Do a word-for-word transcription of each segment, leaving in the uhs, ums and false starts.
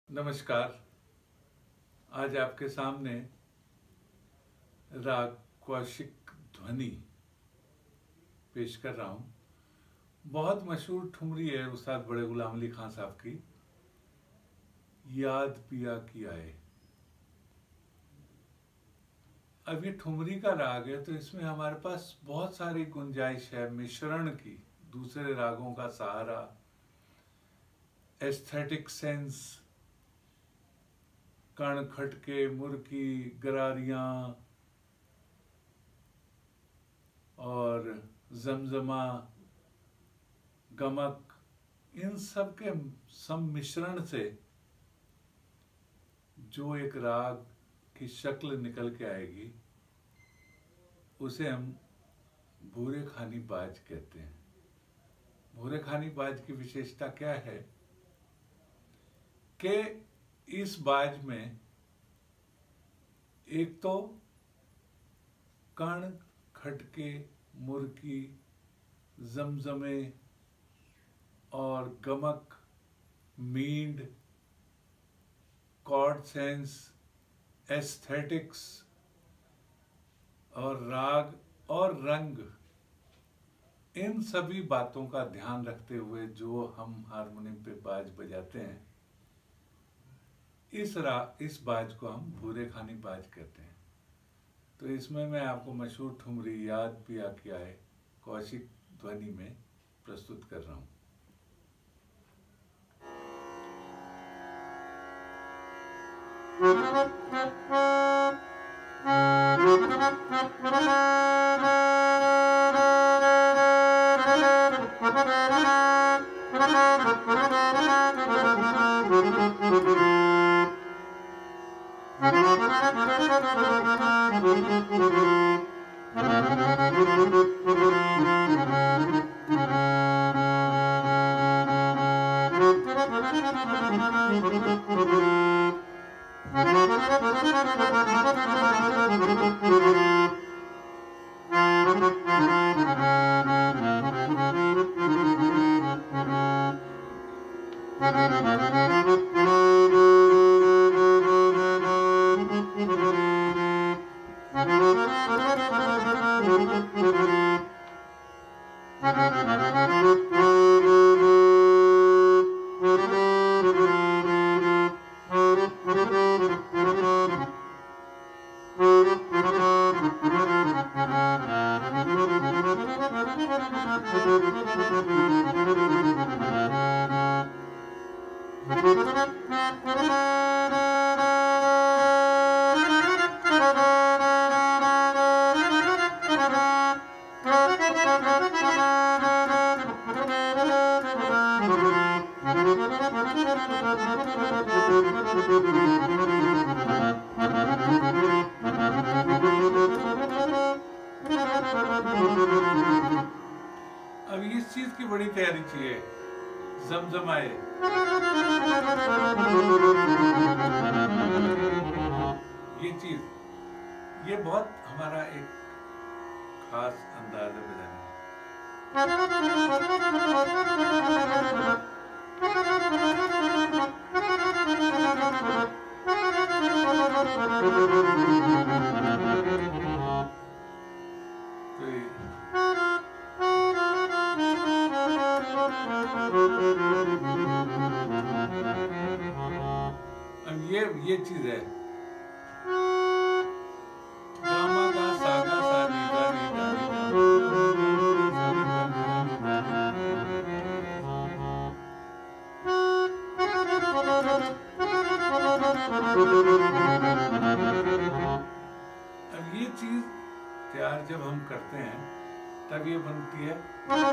नमस्कार। आज आपके सामने राग कौशिक ध्वनि पेश कर रहा हूँ। बहुत मशहूर ठुमरी है उस्ताद बड़े गुलाम अली खान साहब की, याद पिया की आए। अब ये ठुमरी का राग है तो इसमें हमारे पास बहुत सारी गुंजाइश है मिश्रण की, दूसरे रागों का सहारा, एस्थेटिक सेंस, कण खटके, मुर्की, गरारियां और जमजमा, गमक, इन सब के सम्मिश्रण से जो एक राग की शक्ल निकल के आएगी उसे हम भूरे खानी बाज कहते हैं। भूरे खानी बाज की विशेषता क्या है कि इस बाज में एक तो कण, खटके, मुर्की, जमजमे और गमक, मींड, कॉर्ड सेंस, एस्थेटिक्स और राग और रंग, इन सभी बातों का ध्यान रखते हुए जो हम हारमोनियम पे बाज बजाते हैं, इस रा इस बाज को हम भूरे खानी बाज कहते हैं। तो इसमें मैं आपको मशहूर ठुमरी याद पिया की आए कौशिक ध्वनि में प्रस्तुत कर रहा हूँ। अब इस चीज की बड़ी तैयारी चाहिए, जमजमाए, ये चीज, ये बहुत हमारा एक खास अंदाज है बजाने का। अब ये ये चीज है, गामा का सागा सा नी दा नी दा नी दा। अब ये चीज तैयार जब हम करते हैं तब ये बनती है।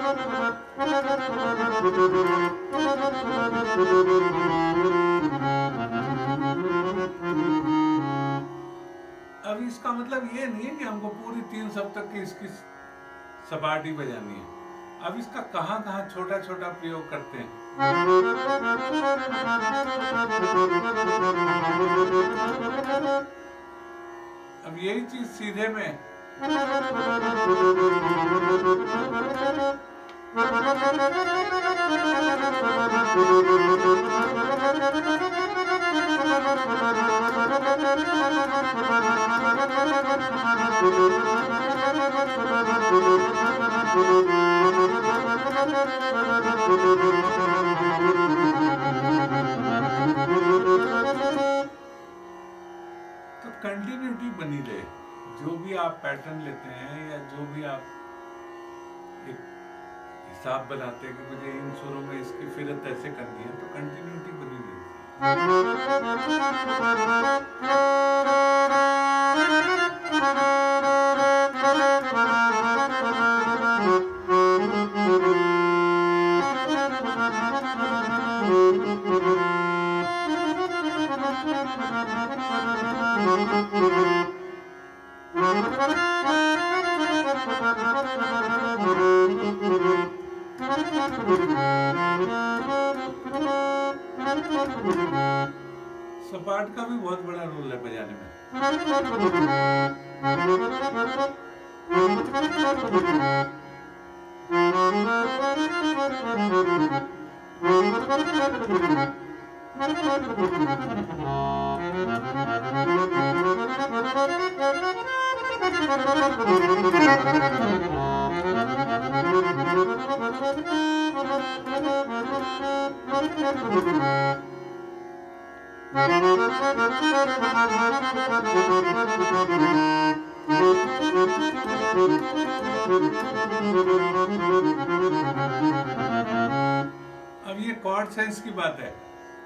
अब इसका मतलब ये नहीं है कि हमको पूरी तीन सप्तक की इसकी सपाटी बजानी है। अब इसका कहाँ कहाँ छोटा छोटा प्रयोग करते हैं। अब यही चीज सीधे में तो कंटिन्यूटी बनी रहे, जो भी आप पैटर्न लेते हैं या जो भी आप एक हिसाब बनाते हैं कि मुझे इन सुरों में इसकी फिरत ऐसे करनी है, तो कंटिन्यूटी बनी रहती सपाट का भी बहुत बड़ा रोल है बजाने में। अब ये कॉर्ड सेंस की बात है।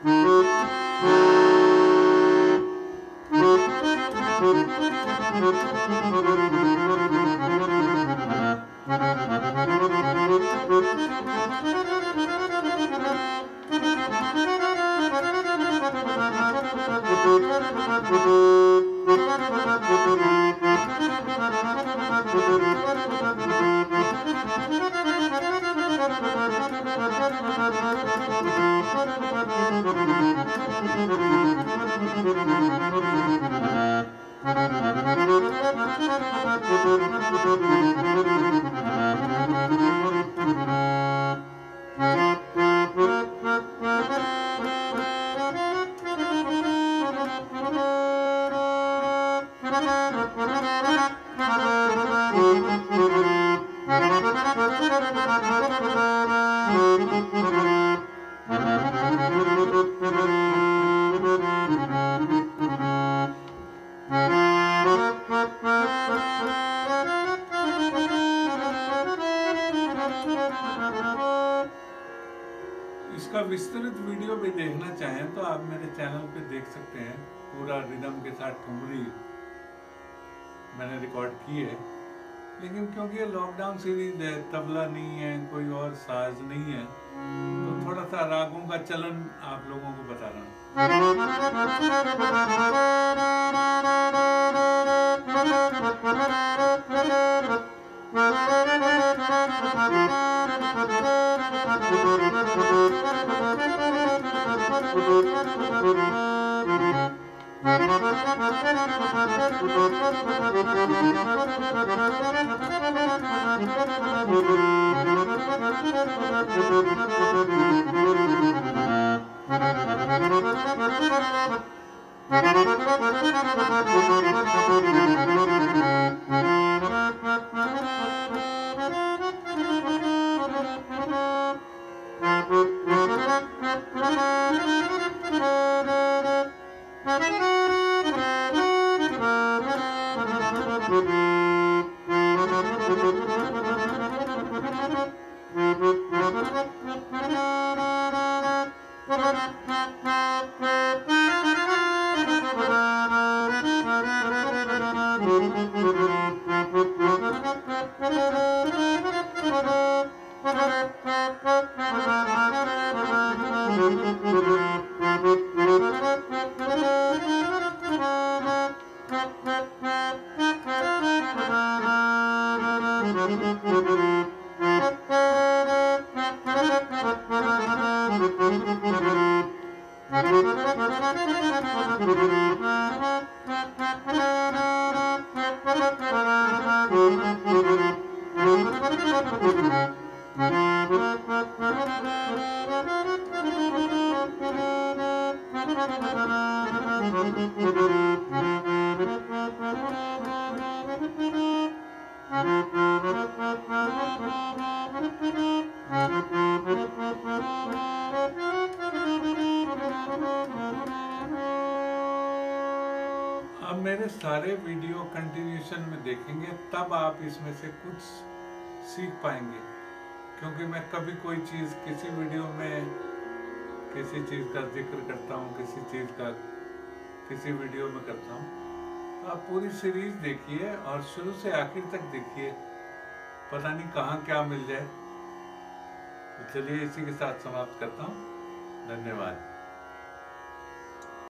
इसका विस्तृत वीडियो भी देखना चाहें तो आप मेरे चैनल पे देख सकते हैं। पूरा रिदम के साथ ठुमरी मैंने रिकॉर्ड की है, लेकिन क्योंकि ये लॉकडाउन सीरीज है, तबला नहीं है, कोई और साज नहीं है, तो थोड़ा सा रागों का चलन आप लोगों को बता रहा अब मेरे सारे वीडियो कंटिन्यूशन में देखेंगे तब आप इसमें से कुछ सीख पाएंगे, क्योंकि मैं कभी कोई चीज़ किसी वीडियो में किसी चीज़ का जिक्र करता हूँ, किसी चीज़ का किसी वीडियो में करता हूँ। तो आप पूरी सीरीज देखिए और शुरू से आखिर तक देखिए, पता नहीं कहाँ क्या मिल जाए। तो चलिए इसी के साथ समाप्त करता हूँ। धन्यवाद।